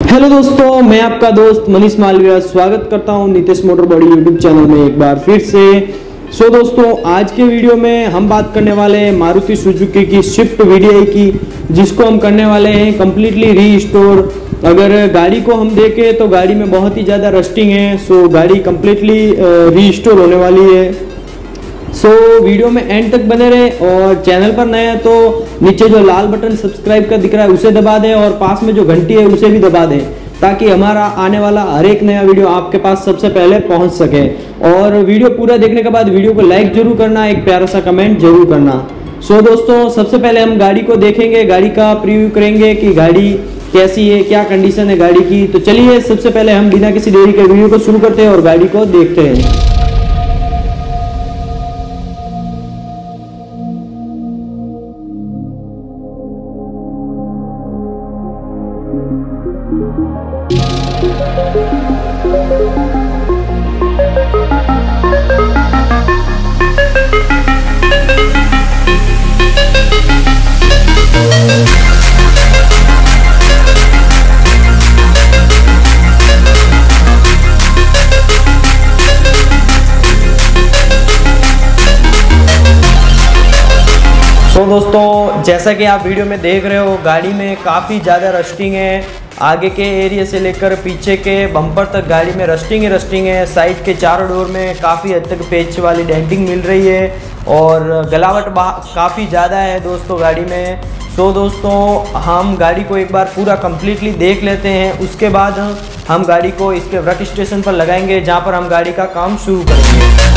Hello दोस्तों, मैं आपका दोस्त मनीष मालविया स्वागत करता हूं Nitish motor body YouTube channel में एक बार फिर से। दोस्तों, आज के वीडियो में हम बात करने वाले हैं मारुति सुजुकी की स्विफ्ट वीडीआई की, जिसको हम करने वाले हैं कंप्लीटली रीस्टोर। अगर गाड़ी को हम देखें तो गाड़ी में बहुत ही ज़्यादा रस्टिंग है, गाड़ी कंप्लीटली रीस्टोर होने वाली है। वीडियो में एंड तक बने रहे और चैनल पर नए हैं तो नीचे जो लाल बटन सब्सक्राइब का दिख रहा है उसे दबा दें और पास में जो घंटी है उसे भी दबा दें, ताकि हमारा आने वाला हर एक नया वीडियो आपके पास सबसे पहले पहुंच सके। और वीडियो पूरा देखने के बाद वीडियो को लाइक जरूर करना, एक प्यारा सा कमेंट जरूर करना। दोस्तों, सबसे पहले हम गाड़ी को देखेंगे, गाड़ी का प्रीव्यू करेंगे कि गाड़ी कैसी है, क्या कंडीशन है गाड़ी की। तो चलिए सबसे पहले हम बिना किसी देरी के वीडियो को शुरू करते हैं और गाड़ी को देखते हैं। दोस्तों, जैसा कि आप वीडियो में देख रहे हो, गाड़ी में काफ़ी ज़्यादा रस्टिंग है। आगे के एरिया से लेकर पीछे के बम्पर तक गाड़ी में रस्टिंग है। साइड के चारों डोर में काफ़ी हद तक पेच वाली डेंटिंग मिल रही है और गलावट काफ़ी ज़्यादा है दोस्तों गाड़ी में। दोस्तों, हम गाड़ी को एक बार पूरा कम्प्लीटली देख लेते हैं, उसके बाद हम गाड़ी को इसके वर्क स्टेशन पर लगाएंगे, जहाँ पर हम गाड़ी का काम शुरू करेंगे।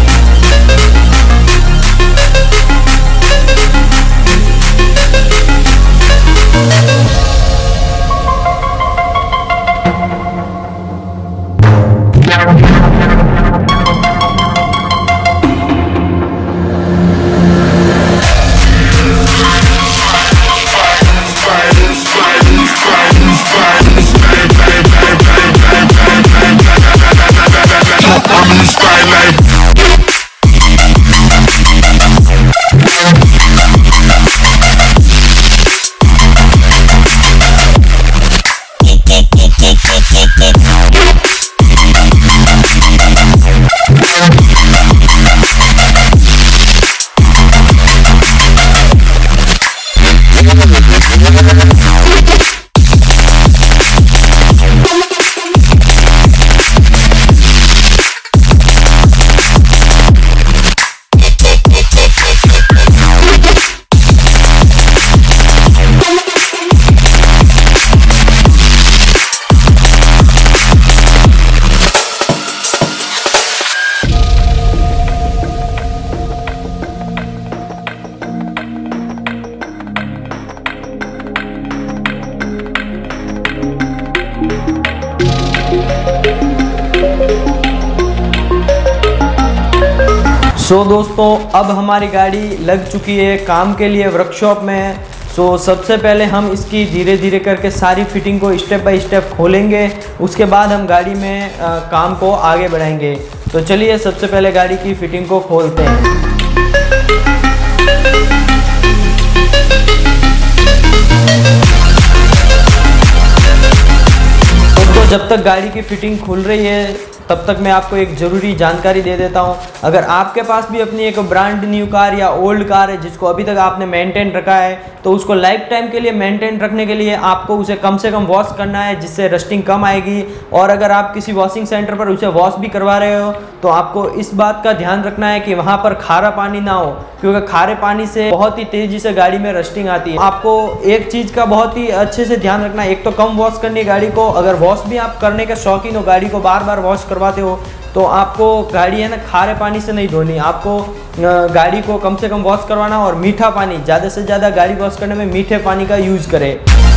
दोस्तों, अब हमारी गाड़ी लग चुकी है काम के लिए वर्कशॉप में। सबसे पहले हम इसकी धीरे धीरे करके सारी फिटिंग को स्टेप बाय स्टेप खोलेंगे, उसके बाद हम गाड़ी में काम को आगे बढ़ाएंगे। तो चलिए सबसे पहले गाड़ी की फिटिंग को खोलते हैं। तो जब तक गाड़ी की फिटिंग खुल रही है तब तक मैं आपको एक ज़रूरी जानकारी दे देता हूं। अगर आपके पास भी अपनी एक ब्रांड न्यू कार या ओल्ड कार है जिसको अभी तक आपने मेंटेन रखा है, तो उसको लाइफ टाइम के लिए मेंटेन रखने के लिए आपको उसे कम से कम वॉश करना है, जिससे रस्टिंग कम आएगी। और अगर आप किसी वॉशिंग सेंटर पर उसे वॉश भी करवा रहे हो तो आपको इस बात का ध्यान रखना है कि वहाँ पर खारा पानी ना हो, क्योंकि खारे पानी से बहुत ही तेज़ी से गाड़ी में रस्टिंग आती है। आपको एक चीज़ का बहुत ही अच्छे से ध्यान रखना है, एक तो कम वॉश करनी है गाड़ी को। अगर वॉश भी आप करने के शौकीन हो, गाड़ी को बार बार वॉश करवाते हो, तो आपको गाड़ी है ना खारे पानी से नहीं धोनी। आपको गाड़ी को कम से कम वॉश करवाना और मीठा पानी, ज़्यादा से ज़्यादा गाड़ी वॉश करने में मीठे पानी का यूज़ करें।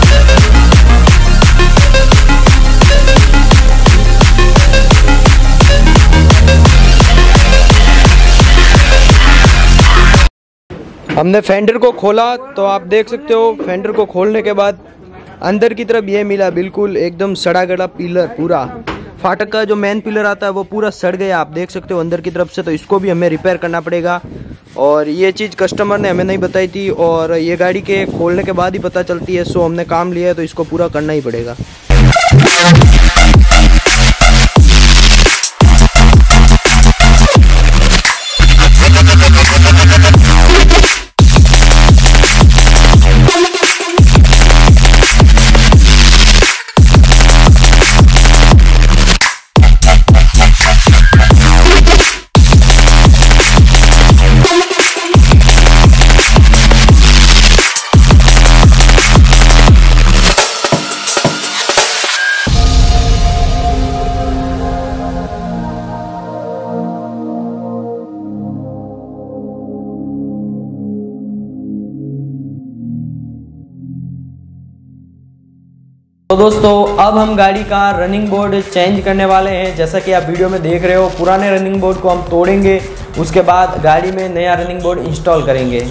हमने फेंडर को खोला तो आप देख सकते हो, फेंडर को खोलने के बाद अंदर की तरफ ये मिला बिल्कुल एकदम सड़ा गला पिलर पूरा। फाटक का जो मेन पिलर आता है वो पूरा सड़ गया, आप देख सकते हो अंदर की तरफ से। तो इसको भी हमें रिपेयर करना पड़ेगा और ये चीज़ कस्टमर ने हमें नहीं बताई थी और ये गाड़ी के खोलने के बाद ही पता चलती है। सो हमने काम लिया है तो इसको पूरा करना ही पड़ेगा। तो दोस्तों अब हम गाड़ी का रनिंग बोर्ड चेंज करने वाले हैं। जैसा कि आप वीडियो में देख रहे हो, पुराने रनिंग बोर्ड को हम तोड़ेंगे, उसके बाद गाड़ी में नया रनिंग बोर्ड इंस्टॉल करेंगे।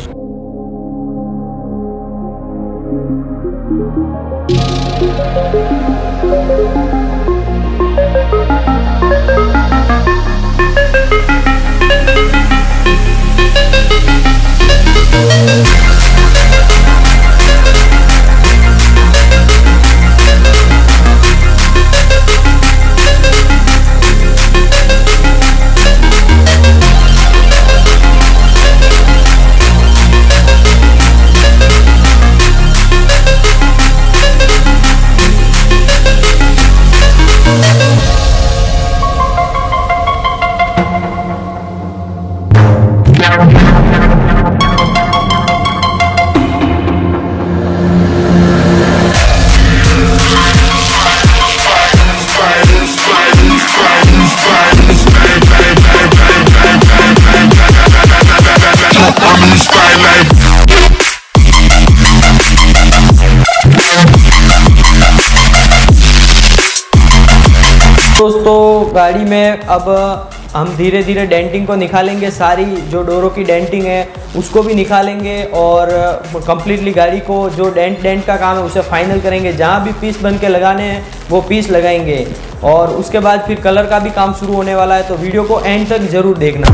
दोस्तों गाड़ी में अब हम धीरे धीरे डेंटिंग को निकालेंगे, सारी जो डोरों की डेंटिंग है उसको भी निकालेंगे और कम्प्लीटली गाड़ी को जो डेंट का काम है उसे फाइनल करेंगे। जहाँ भी पीस बन के लगाने हैं वो पीस लगाएंगे और उसके बाद फिर कलर का भी काम शुरू होने वाला है, तो वीडियो को एंड तक जरूर देखना।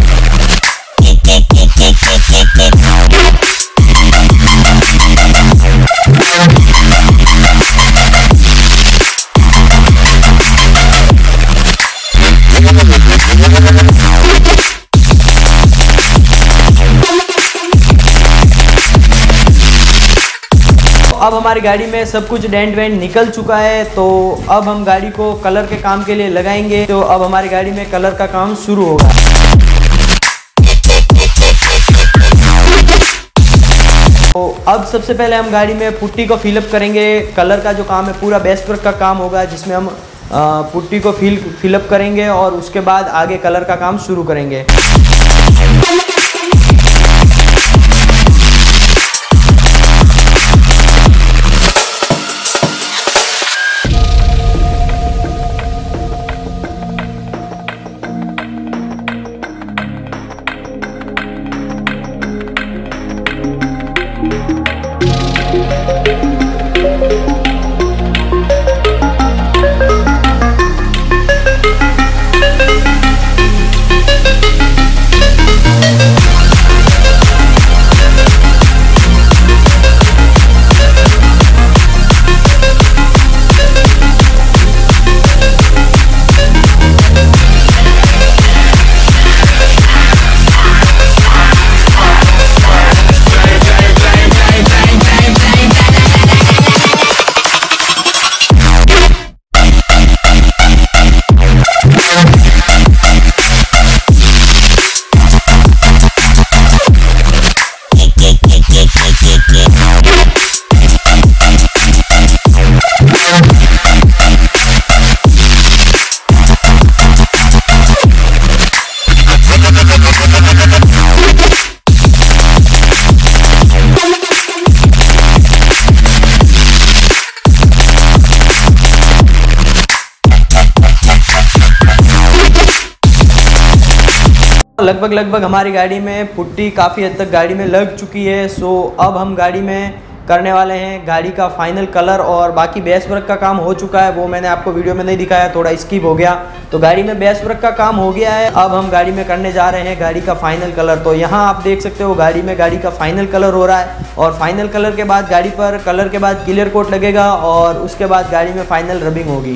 अब हमारी गाड़ी में सब कुछ डेंट वेंट निकल चुका है, तो अब हम गाड़ी को कलर के काम के लिए लगाएंगे। तो अब हमारी गाड़ी में कलर का काम शुरू होगा। तो अब सबसे पहले हम गाड़ी में पुट्टी को फिलअप करेंगे। कलर का जो काम है पूरा बेस्ट वर्क का काम होगा, जिसमें हम पुट्टी को फिलअप करेंगे और उसके बाद आगे कलर का काम शुरू करेंगे। लगभग हमारी गाड़ी में पुट्टी काफ़ी हद तक गाड़ी में लग चुकी है। सो अब हम गाड़ी में करने वाले हैं गाड़ी का फाइनल कलर, और बाकी बेस वर्क का काम हो चुका है, वो मैंने आपको वीडियो में नहीं दिखाया, थोड़ा स्किप हो गया। तो गाड़ी में बेस वर्क का काम हो गया है, अब हम गाड़ी में करने जा रहे हैं गाड़ी का फाइनल कलर। तो यहाँ आप देख सकते हो गाड़ी में गाड़ी का फाइनल कलर हो रहा है, और फाइनल कलर के बाद गाड़ी पर कलर के बाद क्लियर कोट लगेगा, और उसके बाद गाड़ी में फाइनल रबिंग होगी।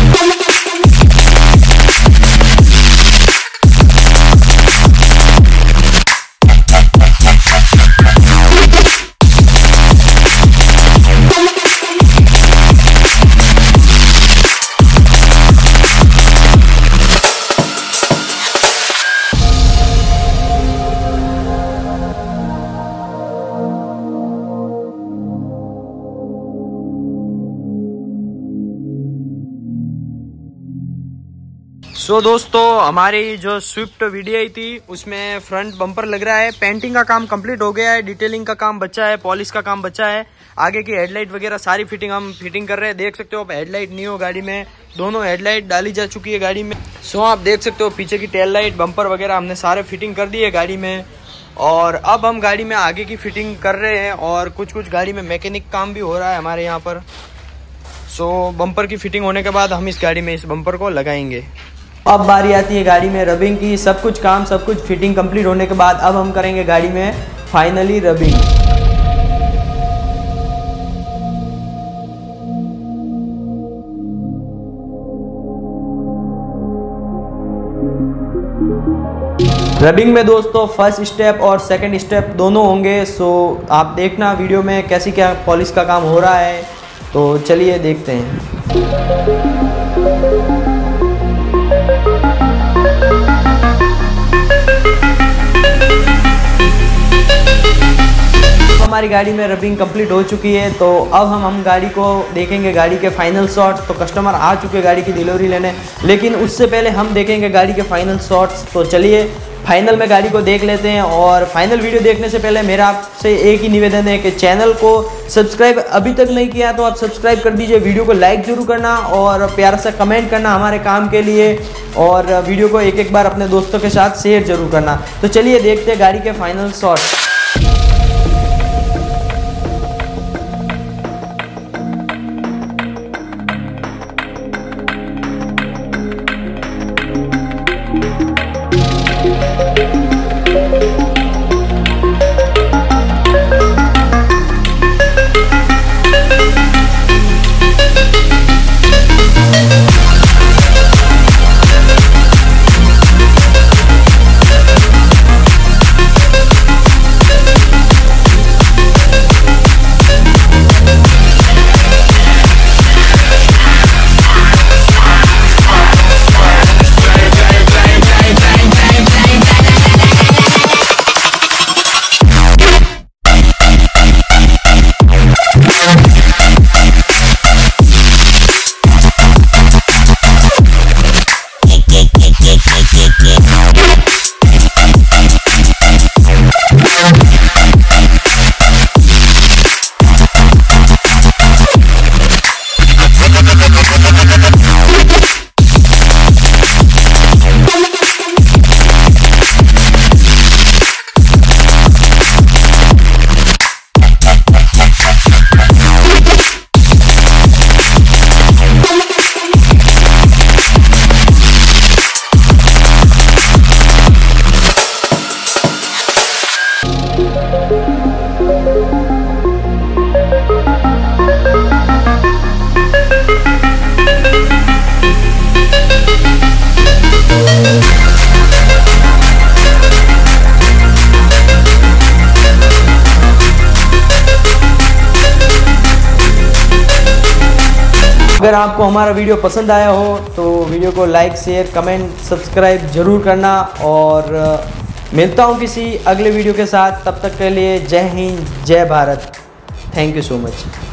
सो दोस्तों, हमारी जो स्विफ्ट वीडीआई थी उसमें फ्रंट बम्पर लग रहा है, पेंटिंग का काम कंप्लीट हो गया है, डिटेलिंग का काम बचा है, पॉलिश का काम बचा है, आगे की हेडलाइट वगैरह सारी हम फिटिंग कर रहे हैं। देख सकते हो आप हेडलाइट नहीं हो गाड़ी में, दोनों हेडलाइट डाली जा चुकी है गाड़ी में। सो आप देख सकते हो पीछे की टेल लाइट, बम्पर वगैरह हमने सारे फिटिंग कर दिए गाड़ी में, और अब हम गाड़ी में आगे की फिटिंग कर रहे हैं, और कुछ गाड़ी में मैकेनिक काम भी हो रहा है हमारे यहाँ पर। सो बम्पर की फिटिंग होने के बाद हम इस गाड़ी में इस बम्पर को लगाएंगे। अब बारी आती है गाड़ी में रबिंग की। सब कुछ फिटिंग कंप्लीट होने के बाद अब हम करेंगे गाड़ी में फाइनली रबिंग। रबिंग में दोस्तों फर्स्ट स्टेप और सेकंड स्टेप दोनों होंगे। सो आप देखना वीडियो में कैसी क्या पॉलिश का काम हो रहा है, तो चलिए देखते हैं। हमारी गाड़ी में रबिंग कंप्लीट हो चुकी है, तो अब हम गाड़ी को देखेंगे गाड़ी के फाइनल शॉट्स। तो कस्टमर आ चुके गाड़ी की डिलीवरी लेने, लेकिन उससे पहले हम देखेंगे गाड़ी के फाइनल शॉट्स। तो चलिए फाइनल में गाड़ी को देख लेते हैं। और फाइनल वीडियो देखने से पहले मेरा आपसे एक ही निवेदन है कि चैनल को सब्सक्राइब अभी तक नहीं किया तो आप सब्सक्राइब कर दीजिए, वीडियो को लाइक जरूर करना और प्यारा सा कमेंट करना हमारे काम के लिए, और वीडियो को एक बार अपने दोस्तों के साथ शेयर जरूर करना। तो चलिए देखते हैं गाड़ी के फाइनल शॉट्स। अगर आपको हमारा वीडियो पसंद आया हो तो वीडियो को लाइक शेयर कमेंट सब्सक्राइब जरूर करना, और मिलता हूँ किसी अगले वीडियो के साथ। तब तक के लिए जय हिंद जय Bharat, thank you so much.